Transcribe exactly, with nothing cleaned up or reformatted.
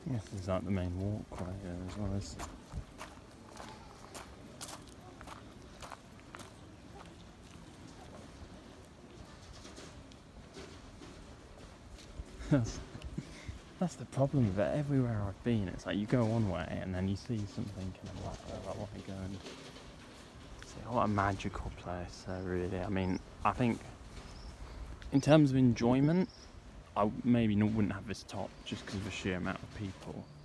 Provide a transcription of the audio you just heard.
Yes, this is like the main walkway here as well as. That's, that's the problem with it. Everywhere I've been, it's like you go one way and then you see something and I'm like, oh, I want to go and see. What a magical place, uh, really. I mean, I think in terms of enjoyment, I maybe not, wouldn't have this top just because of the sheer amount of people.